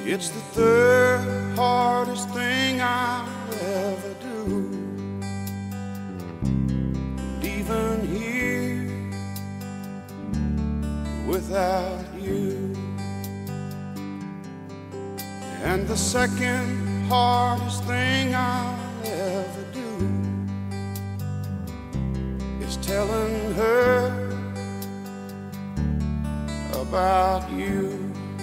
It's the third hardest thing I'll ever do. Leaving here without you. And the second hardest thing I'll ever do is telling her about you.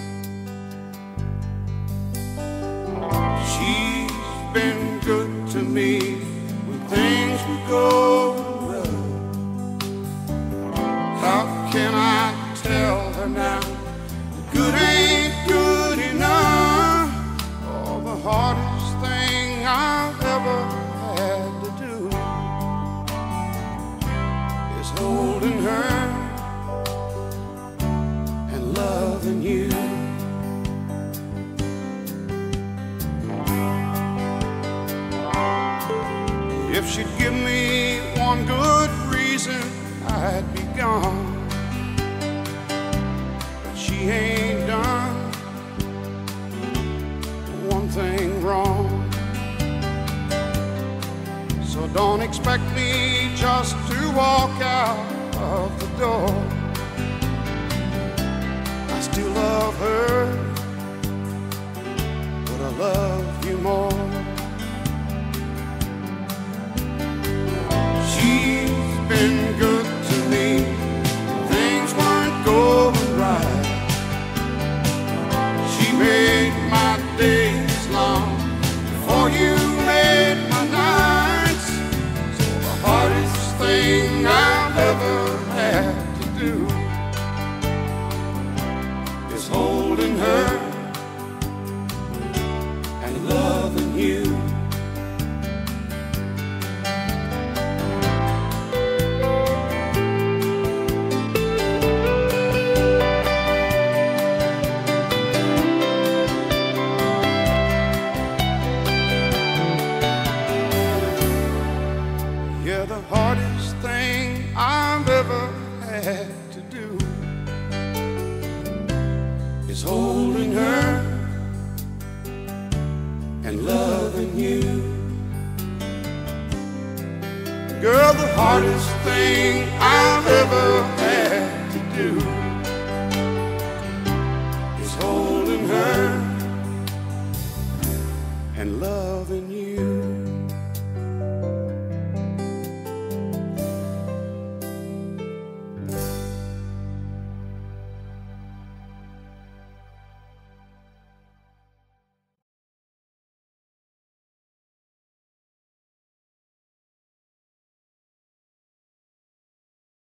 She's been good to me when things were going rough. How can I tell her now good ain't good enough? Oh, the hardest thing I've ever had to do is holding her and loving you. If she'd give me one good reason, I'd be gone. But she ain't done one thing wrong. So don't expect me just to walk out of the door. I still love her, but I love you more. She's been good to me, things weren't going right. She made my days long before you made my nights. So the hardest thing I've ever had to do is holding her and loving you. Yeah, the hardest thing I've ever had to do is holding her and loving you. Girl, the hardest thing I've ever had to do